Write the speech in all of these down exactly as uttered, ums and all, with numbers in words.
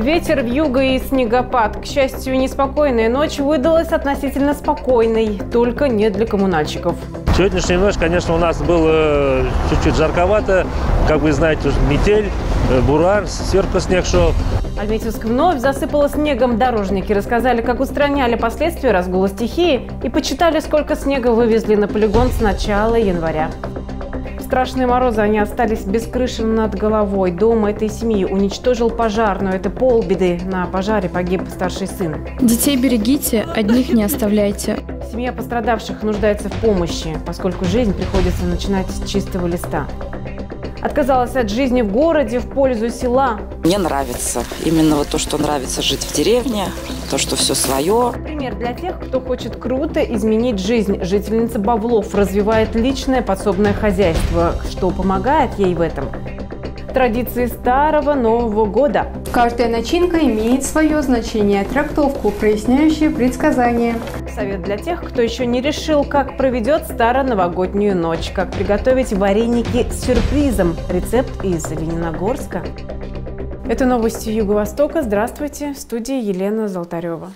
Ветер, вьюга и снегопад. К счастью, неспокойная ночь выдалась относительно спокойной, только не для коммунальщиков. Сегодняшняя ночь, конечно, у нас было чуть-чуть жарковато. Как вы знаете, метель, буран, сверху снег шел. Альметьевск вновь засыпало снегом. Дорожники рассказали, как устраняли последствия разгула стихии и почитали, сколько снега вывезли на полигон с начала января. В страшные морозы они остались без крыши над головой. Дом этой семьи уничтожил пожар, но это полбеды. На пожаре погиб старший сын. Детей берегите, одних не оставляйте. Семья пострадавших нуждается в помощи, поскольку жизнь приходится начинать с чистого листа. Отказалась от жизни в городе в пользу села. Мне нравится. Именно вот то, что нравится жить в деревне, то, что все свое. Пример для тех, кто хочет круто изменить жизнь. Жительница Бавлов развивает личное подсобное хозяйство, что помогает ей в этом. Традиции старого Нового года. Каждая начинка имеет свое значение, трактовку, проясняющую предсказания. Совет для тех, кто еще не решил, как проведет старо-новогоднюю ночь. Как приготовить вареники с сюрпризом. Рецепт из Лениногорска. Это новости Юго-Востока. Здравствуйте. В студии Елена Золотарева.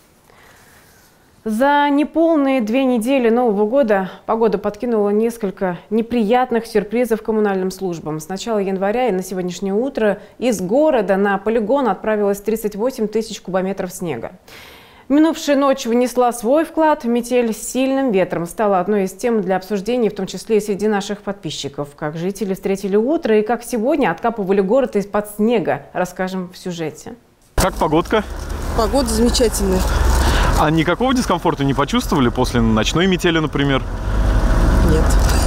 За неполные две недели Нового года погода подкинула несколько неприятных сюрпризов коммунальным службам. С начала января и на сегодняшнее утро из города на полигон отправилось тридцать восемь тысяч кубометров снега. Минувшая ночь внесла свой вклад. Метель с сильным ветром стала одной из тем для обсуждений, в том числе и среди наших подписчиков. Как жители встретили утро и как сегодня откапывали город из-под снега, расскажем в сюжете. Как погодка? Погода замечательная. А никакого дискомфорта не почувствовали после ночной метели, например? Нет,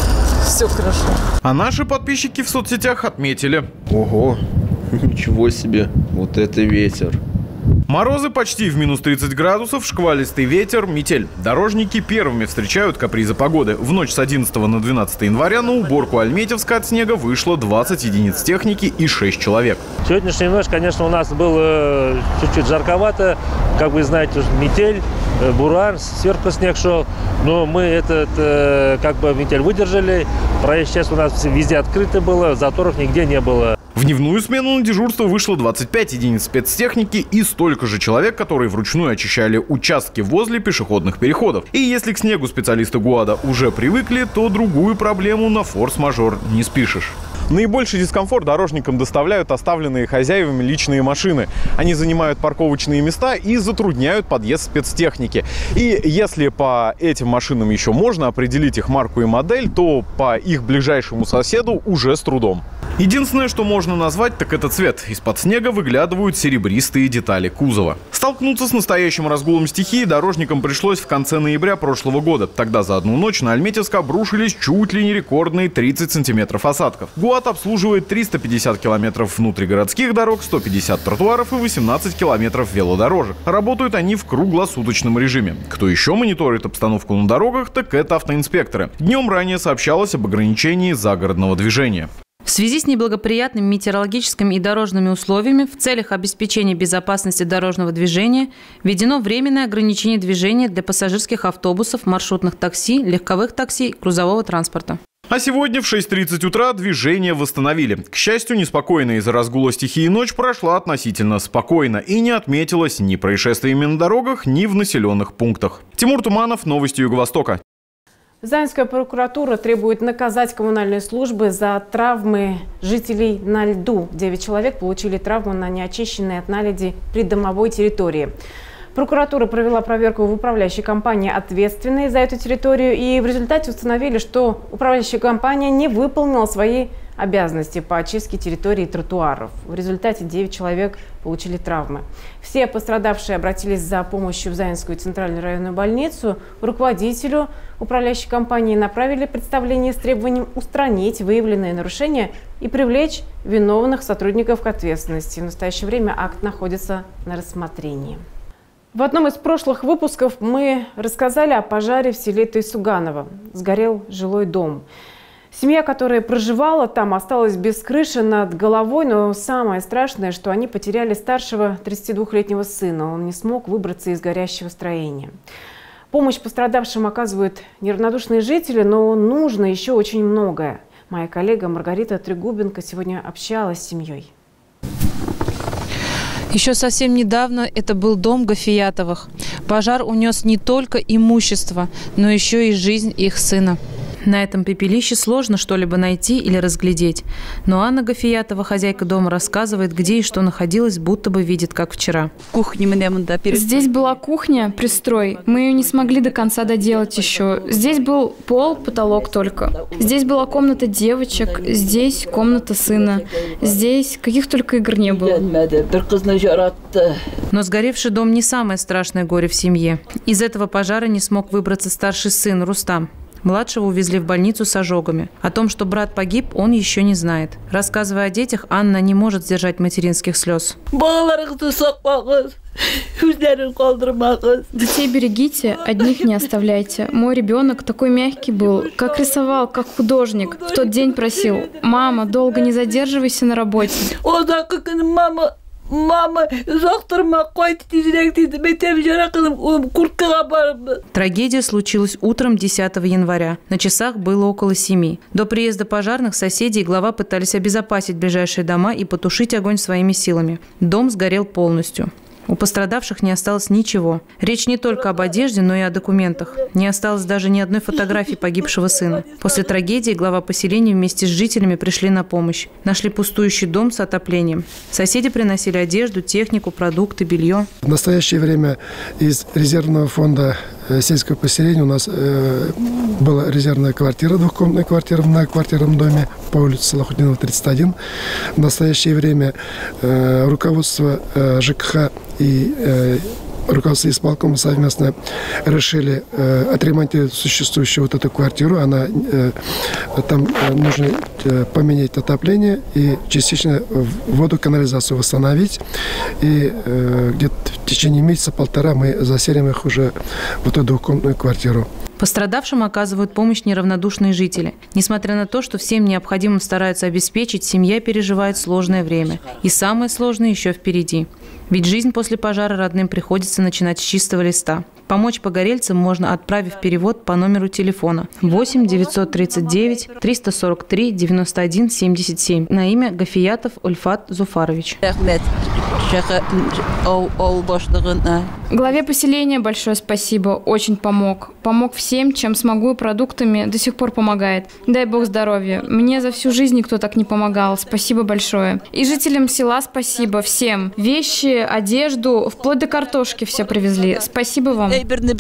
все хорошо. А наши подписчики в соцсетях отметили. Ого, ничего себе, вот это ветер. Морозы почти в минус тридцать градусов, шквалистый ветер, метель. Дорожники первыми встречают капризы погоды. В ночь с одиннадцатого на двенадцатое января на уборку Альметьевска от снега вышло двадцать единиц техники и шесть человек. Сегодняшняя ночь, конечно, у нас было чуть-чуть жарковато. Как вы знаете, метель, буран, сверху снег шел. Но мы этот, как бы, метель выдержали. Проезд сейчас у нас везде открыто было, заторов нигде не было. В дневную смену на дежурство вышло двадцать пять единиц спецтехники и столько же человек, которые вручную очищали участки возле пешеходных переходов. И если к снегу специалисты ГУАДа уже привыкли, то другую проблему на форс-мажор не спишешь. Наибольший дискомфорт дорожникам доставляют оставленные хозяевами личные машины. Они занимают парковочные места и затрудняют подъезд спецтехники. И если по этим машинам еще можно определить их марку и модель, то по их ближайшему соседу уже с трудом. Единственное, что можно назвать, так это цвет. Из-под снега выглядывают серебристые детали кузова. Столкнуться с настоящим разгулом стихии дорожникам пришлось в конце ноября прошлого года. Тогда за одну ночь на Альметьевск обрушились чуть ли не рекордные тридцать сантиметров осадков. ГУАД обслуживает триста пятьдесят километров внутригородских дорог, сто пятьдесят тротуаров и восемнадцать километров велодорожек. Работают они в круглосуточном режиме. Кто еще мониторит обстановку на дорогах, так это автоинспекторы. Днем ранее сообщалось об ограничении загородного движения. В связи с неблагоприятными метеорологическими и дорожными условиями в целях обеспечения безопасности дорожного движения введено временное ограничение движения для пассажирских автобусов, маршрутных такси, легковых такси и грузового транспорта. А сегодня в шесть тридцать утра движение восстановили. К счастью, неспокойная из-за разгула стихии ночь прошла относительно спокойно и не отметилась ни происшествиями на дорогах, ни в населенных пунктах. Тимур Туманов, новости Юго-Востока. Заинская прокуратура требует наказать коммунальные службы за травмы жителей на льду. Девять человек получили травму на неочищенной от наледи придомовой территории. Прокуратура провела проверку в управляющей компании, ответственной за эту территорию, и в результате установили, что управляющая компания не выполнила свои обязанности по очистке территории тротуаров. В результате девять человек получили травмы. Все пострадавшие обратились за помощью в Заинскую центральную районную больницу. Руководителю управляющей компании направили представление с требованием устранить выявленные нарушения и привлечь виновных сотрудников к ответственности. В настоящее время акт находится на рассмотрении. В одном из прошлых выпусков мы рассказали о пожаре в селе Тойсуганово. Сгорел жилой дом. Семья, которая проживала там, осталась без крыши над головой, но самое страшное, что они потеряли старшего тридцатидвухлетнего сына. Он не смог выбраться из горящего строения. Помощь пострадавшим оказывают неравнодушные жители, но нужно еще очень многое. Моя коллега Маргарита Трегубенко сегодня общалась с семьей. Еще совсем недавно это был дом Гафиятовых. Пожар унес не только имущество, но еще и жизнь их сына. На этом пепелище сложно что-либо найти или разглядеть. Но Анна Гафиятова, хозяйка дома, рассказывает, где и что находилось, будто бы видит, как вчера. Здесь была кухня, пристрой. Мы ее не смогли до конца доделать еще. Здесь был пол, потолок только. Здесь была комната девочек, здесь комната сына. Здесь каких только игр не было. Но сгоревший дом не самое страшное горе в семье. Из этого пожара не смог выбраться старший сын Рустам. Младшего увезли в больницу с ожогами. О том, что брат погиб, он еще не знает. Рассказывая о детях, Анна не может сдержать материнских слез. Детей берегите, одних не оставляйте. Мой ребенок такой мягкий был, как рисовал, как художник. В тот день просил: мама, долго не задерживайся на работе. Мама, Трагедия случилась утром десятого января. На часах было около семи. До приезда пожарных соседи и глава пытались обезопасить ближайшие дома и потушить огонь своими силами. Дом сгорел полностью. У пострадавших не осталось ничего. Речь не только об одежде, но и о документах. Не осталось даже ни одной фотографии погибшего сына. После трагедии глава поселения вместе с жителями пришли на помощь. Нашли пустующий дом с отоплением. Соседи приносили одежду, технику, продукты, белье. В настоящее время из резервного фонда сельского поселения у нас э, была резервная квартира, двухкомнатная квартира в многоквартирном доме по улице Салахутдинова, тридцать один. В настоящее время э, руководство э, ЖКХ и э, руководство исполкома совместно решили э, отремонтировать существующую вот эту квартиру. Она, э, там э, нужно э, поменять отопление и частично воду, канализацию восстановить. И э, где-то в течение месяца-полтора мы заселим их уже в эту двухкомнатную квартиру. Пострадавшим оказывают помощь неравнодушные жители. Несмотря на то, что всем необходимым стараются обеспечить, семья переживает сложное время. И самое сложное еще впереди. Ведь жизнь после пожара родным приходится начинать с чистого листа. Помочь погорельцам можно, отправив перевод по номеру телефона восемь девятьсот тридцать девять триста сорок три девяносто один семьдесят семь на имя Гафиятов Ульфат Зуфарович. Главе поселения большое спасибо, очень помог. Помог всем, чем смогу, и продуктами до сих пор помогает. Дай Бог здоровья. Мне за всю жизнь никто так не помогал. Спасибо большое. И жителям села спасибо, всем. Вещи, одежду, вплоть до картошки все привезли. Спасибо вам.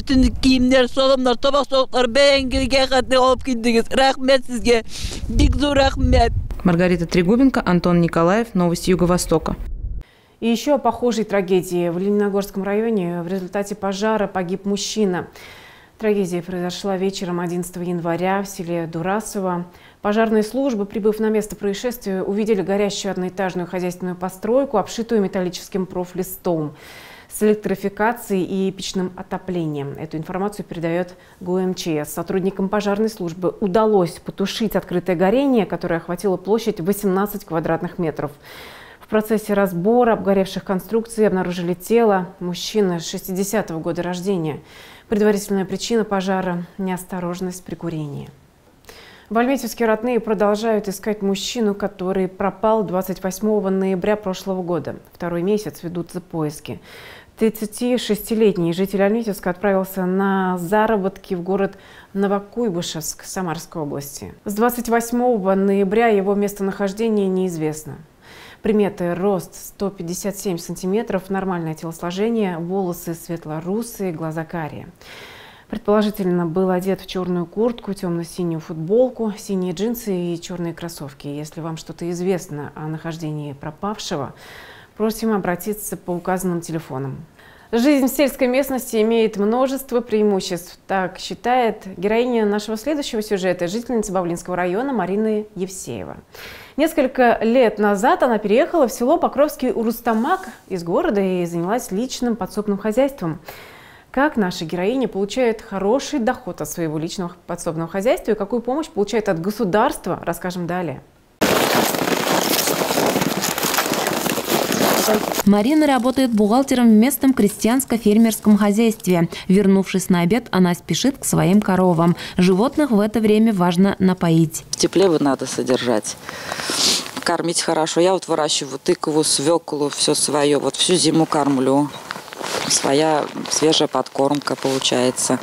Маргарита Трегубенко, Антон Николаев, Новости Юго-Востока. И еще о похожей трагедии. В Лениногорском районе в результате пожара погиб мужчина. Трагедия произошла вечером одиннадцатого января в селе Дурасово. Пожарные службы, прибыв на место происшествия, увидели горящую одноэтажную хозяйственную постройку, обшитую металлическим профлистом с электрификацией и печным отоплением. Эту информацию передает ГУМЧС. Сотрудникам пожарной службы удалось потушить открытое горение, которое охватило площадь восемнадцать квадратных метров. В процессе разбора обгоревших конструкций обнаружили тело мужчины шестидесятого года рождения. Предварительная причина пожара – неосторожность при курении. В Альметьевске родные продолжают искать мужчину, который пропал двадцать восьмого ноября прошлого года. Второй месяц ведутся поиски. тридцатишестилетний житель Альметьевска отправился на заработки в город Новокуйбышевск Самарской области. С двадцать восьмого ноября его местонахождение неизвестно. Приметы: рост сто пятьдесят семь сантиметров, нормальное телосложение, волосы светло-русые, глаза карие. Предположительно, был одет в черную куртку, темно-синюю футболку, синие джинсы и черные кроссовки. Если вам что-то известно о нахождении пропавшего, просим обратиться по указанным телефонам. Жизнь в сельской местности имеет множество преимуществ. Так считает героиня нашего следующего сюжета, жительница Бавлинского района Марина Евсеева. Несколько лет назад она переехала в село Покровский Урустамак из города и занялась личным подсобным хозяйством. Как наша героиня получает хороший доход от своего личного подсобного хозяйства и какую помощь получает от государства, расскажем далее. Марина работает бухгалтером в местном крестьянско-фермерском хозяйстве. Вернувшись на обед, она спешит к своим коровам. Животных в это время важно напоить. В тепле надо содержать кормить хорошо. Я вот выращиваю тыкву, свеклу, все свое. Вот всю зиму кормлю. Своя свежая подкормка получается.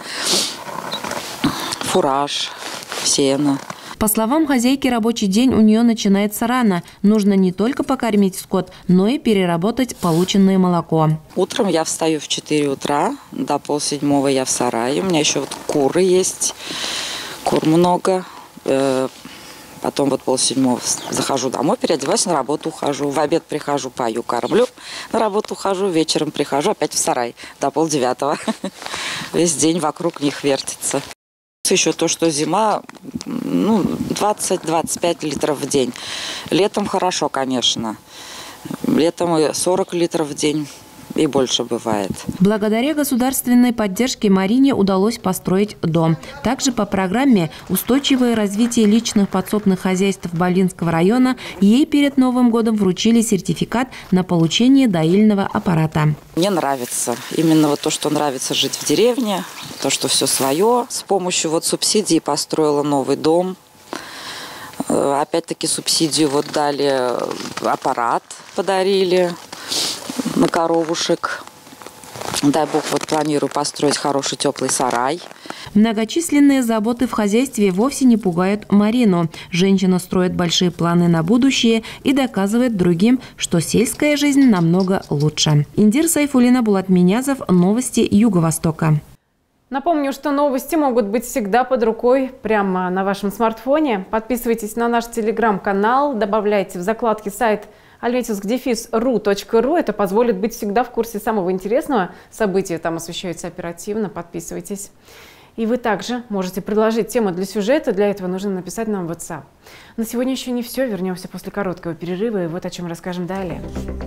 Фураж, сено. По словам хозяйки, рабочий день у нее начинается рано. Нужно не только покормить скот, но и переработать полученное молоко. Утром я встаю в четыре утра, до полседьмого я в сарае. У меня еще вот куры есть, кур много. Потом вот полседьмого захожу домой, переодеваюсь, на работу ухожу. В обед прихожу, пою, кормлю, на работу ухожу, вечером прихожу, опять в сарай до полдевятого. Весь день вокруг них вертится. Еще то, что зима, ну, двадцать-двадцать пять литров в день. Летом хорошо, конечно. Летом и сорок литров в день и больше бывает. Благодаря государственной поддержке Марине удалось построить дом. Также по программе «Устойчивое развитие личных подсобных хозяйств Бавлинского района» ей перед Новым годом вручили сертификат на получение доильного аппарата. Мне нравится. Именно вот то, что нравится жить в деревне, то, что все свое. С помощью вот субсидий построила новый дом. Опять-таки субсидию вот дали, аппарат подарили на коровушек. Дай бог, вот планирую построить хороший теплый сарай. Многочисленные заботы в хозяйстве вовсе не пугают Марину. Женщина строит большие планы на будущее и доказывает другим, что сельская жизнь намного лучше. Индир Сайфуллина, Булат Минязов. Новости Юго-Востока. Напомню, что новости могут быть всегда под рукой, прямо на вашем смартфоне. Подписывайтесь на наш телеграм-канал, добавляйте в закладки сайт альметьевск дефис ру точка ру. Это позволит быть всегда в курсе самого интересного. События там освещаются оперативно. Подписывайтесь. И вы также можете предложить тему для сюжета. Для этого нужно написать нам в WhatsApp. На сегодня еще не все. Вернемся после короткого перерыва. И вот о чем расскажем далее.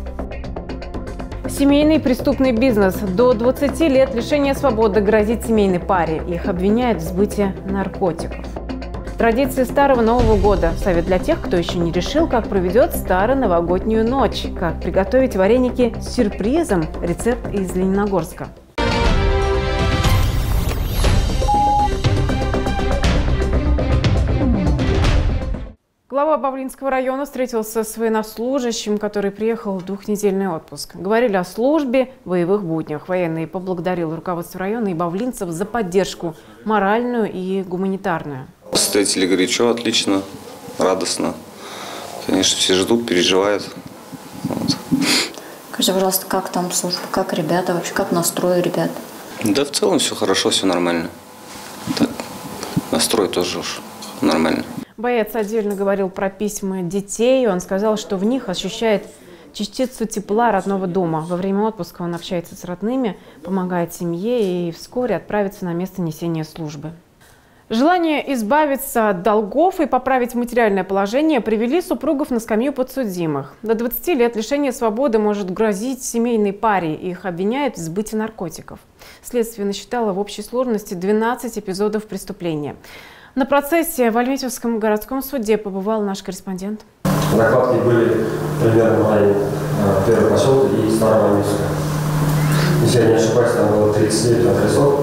Семейный преступный бизнес. До двадцати лет лишения свободы грозит семейной паре. Их обвиняют в сбыте наркотиков. Традиции Старого Нового года. Совет для тех, кто еще не решил, как проведет старо-новогоднюю ночь. Как приготовить вареники с сюрпризом. Рецепт из Лениногорска. Глава Бавлинского района встретился с военнослужащим, который приехал в двухнедельный отпуск. Говорили о службе, боевых буднях. Военный поблагодарил руководство района и бавлинцев за поддержку моральную и гуманитарную. Встретили горячо, отлично, радостно. Конечно, все ждут, переживают. Вот. Скажите, пожалуйста, как там служба, как ребята, вообще как настрой ребят? Да, в целом все хорошо, все нормально. Так, настрой тоже уж нормально. Боец отдельно говорил про письма детей. Он сказал, что в них ощущает частицу тепла родного дома. Во время отпуска он общается с родными, помогает семье и вскоре отправится на место несения службы. Желание избавиться от долгов и поправить материальное положение привели супругов на скамью подсудимых. До двадцати лет лишение свободы может грозить семейной паре. Их обвиняют в сбыте наркотиков. Следствие насчитало в общей сложности двенадцать эпизодов преступления. На процессе в Альметьевском городском суде побывал наш корреспондент. Накладки были примерно в районе первого поселка и старого Альметьевска. Если я не ошибаюсь, там было тридцать девять адресов.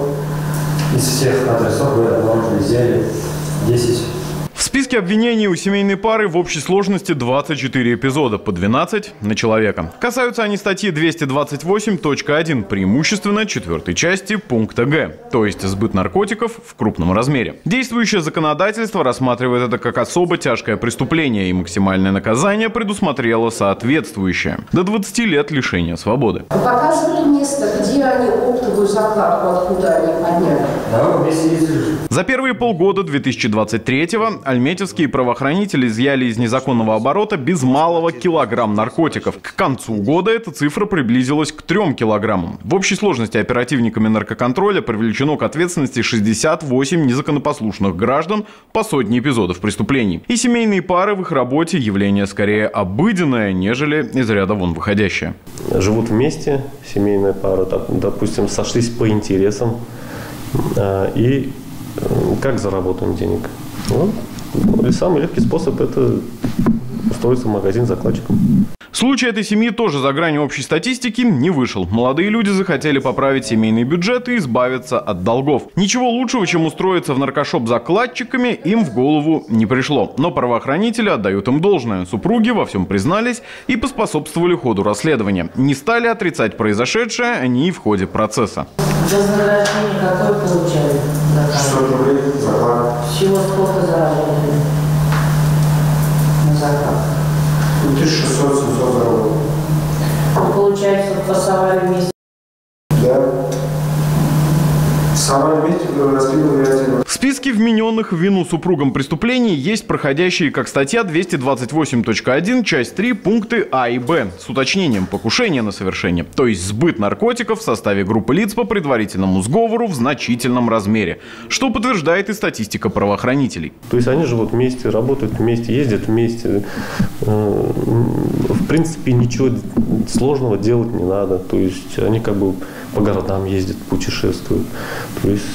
Из всех адресов мы обнаружили изъяли десять. В списке обвинений у семейной пары в общей сложности двадцать четыре эпизода, по двенадцать на человека. Касаются они статьи двести двадцать восемь точка один, преимущественно четвертой части пункта Г, то есть сбыт наркотиков в крупном размере. Действующее законодательство рассматривает это как особо тяжкое преступление, и максимальное наказание предусмотрело соответствующее – до двадцати лет лишения свободы. Вы показывали место, где они оптовую закладку, откуда они подняли? Да, вместе ездили. За первые полгода две тысячи двадцать третьего альметьевские правоохранители изъяли из незаконного оборота без малого килограмм наркотиков. К концу года эта цифра приблизилась к трем килограммам. В общей сложности оперативниками наркоконтроля привлечено к ответственности шестьдесят восемь незаконопослушных граждан по сотне эпизодов преступлений. И семейные пары в их работе явление скорее обыденное, нежели из ряда вон выходящее. Живут вместе, семейная пара, допустим, сошлись по интересам. И как заработаем денег? Ну, самый легкий способ – это устроиться в магазин закладчиком. Случай этой семьи тоже за гранью общей статистики не вышел. Молодые люди захотели поправить семейный бюджет и избавиться от долгов. Ничего лучшего, чем устроиться в наркошоп закладчиками, им в голову не пришло. Но правоохранители отдают им должное. Супруги во всем признались и поспособствовали ходу расследования. Не стали отрицать произошедшее они и в ходе процесса. Вознаграждение какое получали? шестьсот рублей заклад. Всего сколько заработали на заклад? тысяча шестьсот — семьсот рублей. Получается, фасовали вместе? Да. Фасовали вместе, распиливали отдельно. В списке вмененных в вину супругам преступлений есть проходящие как статья двести двадцать восемь точка один, часть три, пункты А и Б с уточнением покушения на совершение, то есть сбыт наркотиков в составе группы лиц по предварительному сговору в значительном размере, что подтверждает и статистика правоохранителей. То есть они живут вместе, работают вместе, ездят вместе. В принципе, ничего сложного делать не надо. То есть они как бы по городам ездят, путешествуют. То есть,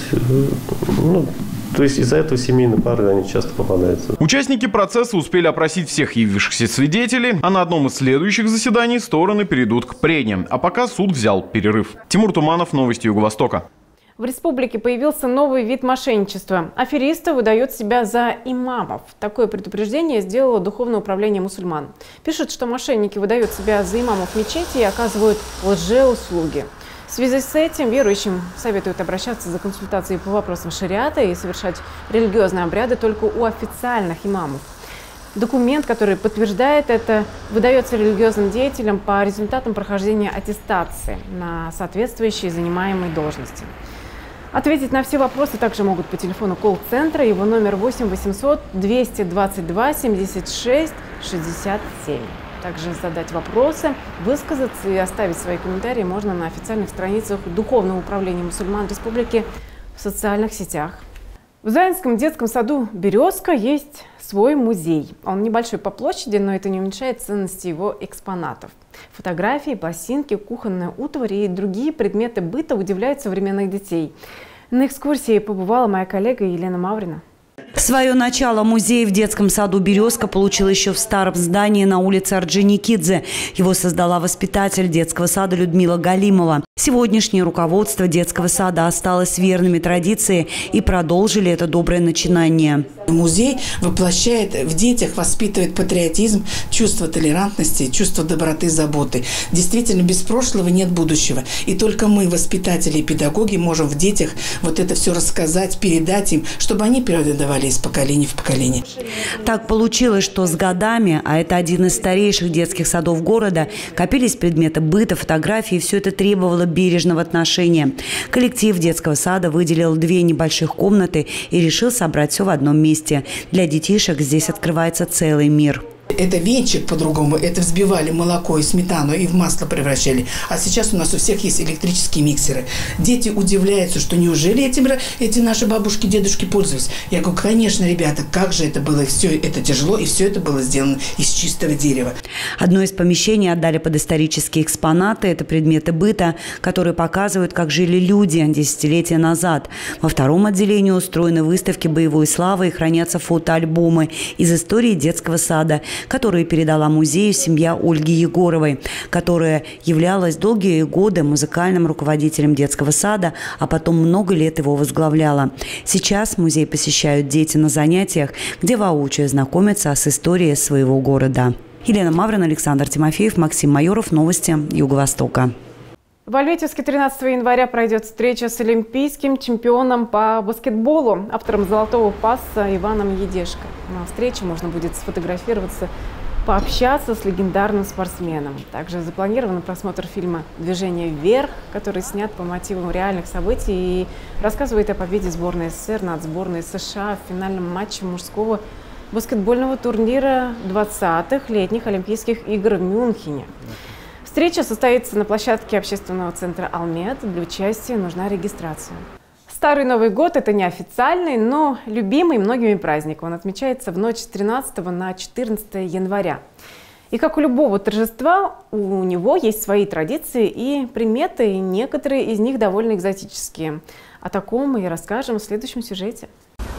ну, То есть из-за этого семейные пары они часто попадаются. Участники процесса успели опросить всех явившихся свидетелей, а на одном из следующих заседаний стороны перейдут к прениям. А пока суд взял перерыв. Тимур Туманов, новости Юго-Востока. В республике появился новый вид мошенничества. Аферисты выдают себя за имамов. Такое предупреждение сделало Духовное управление мусульман. Пишут, что мошенники выдают себя за имамов мечети и оказывают лжеуслуги. В связи с этим верующим советуют обращаться за консультацией по вопросам шариата и совершать религиозные обряды только у официальных имамов. Документ, который подтверждает это, выдается религиозным деятелям по результатам прохождения аттестации на соответствующие занимаемые должности. Ответить на все вопросы также могут по телефону колл-центра. Его номер восемь восемьсот двести двадцать два семьдесят шесть шестьдесят семь. Также задать вопросы, высказаться и оставить свои комментарии можно на официальных страницах Духовного управления мусульман Республики в социальных сетях. В Заинском детском саду «Березка» есть свой музей. Он небольшой по площади, но это не уменьшает ценности его экспонатов. Фотографии, пластинки, кухонная утварь и другие предметы быта удивляют современных детей. На экскурсии побывала моя коллега Елена Маврина. Свое начало музей в детском саду «Березка» получил еще в старом здании на улице Орджоникидзе. Его создала воспитатель детского сада Людмила Галимова. Сегодняшнее руководство детского сада осталось верными традиции и продолжили это доброе начинание. Музей воплощает в детях, воспитывает патриотизм, чувство толерантности, чувство доброты, заботы. Действительно, без прошлого нет будущего. И только мы, воспитатели и педагоги, можем в детях вот это все рассказать, передать им, чтобы они передавали из поколения в поколение. Так получилось, что с годами, а это один из старейших детских садов города, копились предметы быта, фотографии, и все это требовало бережного отношения. Коллектив детского сада выделил две небольших комнаты и решил собрать все в одном месте. Для детишек здесь открывается целый мир. Это венчик по-другому, это взбивали молоко и сметану и в масло превращали. А сейчас у нас у всех есть электрические миксеры. Дети удивляются, что неужели этим эти наши бабушки, дедушки пользовались. Я говорю, конечно, ребята, как же это было, все это тяжело, и все это было сделано из чистого дерева. Одно из помещений отдали под исторические экспонаты. Это предметы быта, которые показывают, как жили люди десятилетия назад. Во втором отделении устроены выставки боевой славы и хранятся фотоальбомы из истории детского сада, которые передала музею семья Ольги Егоровой, которая являлась долгие годы музыкальным руководителем детского сада, а потом много лет его возглавляла. Сейчас музей посещают дети на занятиях, где воочию знакомятся с историей своего города. Елена Маврина, Александр Тимофеев, Максим Майоров. Новости Юго-Востока. В Альметьевске тринадцатого января пройдет встреча с олимпийским чемпионом по баскетболу, автором «Золотого паса» Иваном Едешко. На встрече можно будет сфотографироваться, пообщаться с легендарным спортсменом. Также запланирован просмотр фильма «Движение вверх», который снят по мотивам реальных событий и рассказывает о победе сборной СССР над сборной США в финальном матче мужского баскетбольного турнира двадцатых летних Олимпийских игр в Мюнхене. Встреча состоится на площадке общественного центра «Алмет». Для участия нужна регистрация. Старый Новый год – это неофициальный, но любимый многими праздник. Он отмечается в ночь с тринадцатого на четырнадцатое января. И как у любого торжества, у него есть свои традиции и приметы, и некоторые из них довольно экзотические. О таком мы и расскажем в следующем сюжете.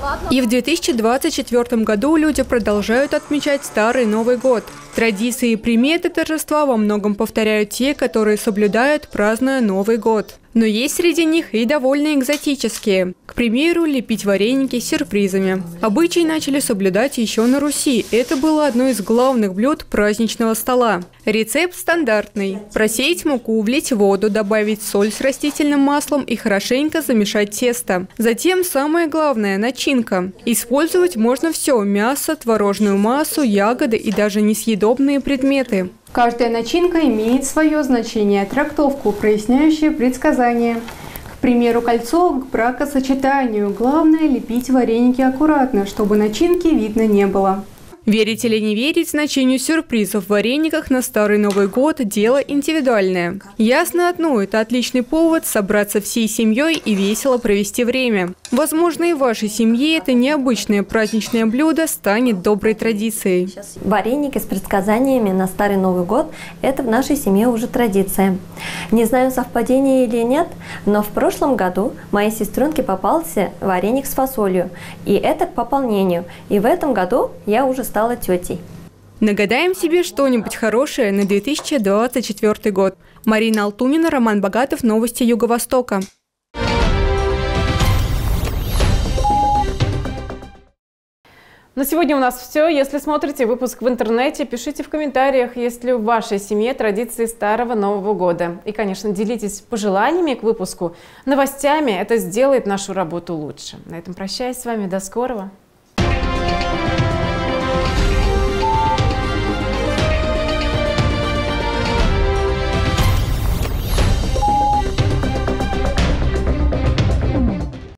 И в две тысячи двадцать четвёртом году люди продолжают отмечать Старый Новый год. Традиции и приметы торжества во многом повторяют те, которые соблюдают, празднуя Новый год. Но есть среди них и довольно экзотические. К примеру, лепить вареники с сюрпризами. Обычаи начали соблюдать еще на Руси. Это было одно из главных блюд праздничного стола. Рецепт стандартный. Просеять муку, влить воду, добавить соль с растительным маслом и хорошенько замешать тесто. Затем самое главное – начинка. Использовать можно все – мясо, творожную массу, ягоды и даже несъедобные предметы. Каждая начинка имеет свое значение, трактовку, проясняющую предсказания. К примеру, кольцо к бракосочетанию. Главное – лепить вареники аккуратно, чтобы начинки видно не было. Верить или не верить значению сюрпризов в варениках на Старый Новый год – дело индивидуальное. Ясно одно – это отличный повод собраться всей семьей и весело провести время. Возможно, и в вашей семье это необычное праздничное блюдо станет доброй традицией. Вареники с предсказаниями на Старый Новый год – это в нашей семье уже традиция. Не знаю, совпадение или нет, но в прошлом году моей сестренке попался вареник с фасолью. И это к пополнению. И в этом году я уже стала тетей. Нагадаем себе что-нибудь хорошее на две тысячи двадцать четвёртый год. Марина Алтунина, Роман Богатов, Новости Юго-Востока. На сегодня у нас все. Если смотрите выпуск в интернете, пишите в комментариях, есть ли в вашей семье традиции Старого Нового года. И, конечно, делитесь пожеланиями к выпуску, новостями. Это сделает нашу работу лучше. На этом прощаюсь с вами. До скорого.